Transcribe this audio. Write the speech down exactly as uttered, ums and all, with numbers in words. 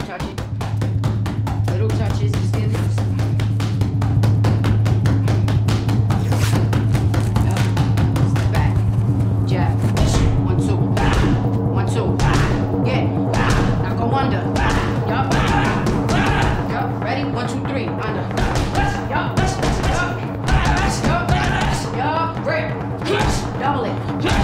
touch it. Little touches, just give it. Up, step back, jab, one, two, one, two, yeah, now go under, yup, yup, ready, one, two, three, under, yup, yup, yup, yup, grip, double it.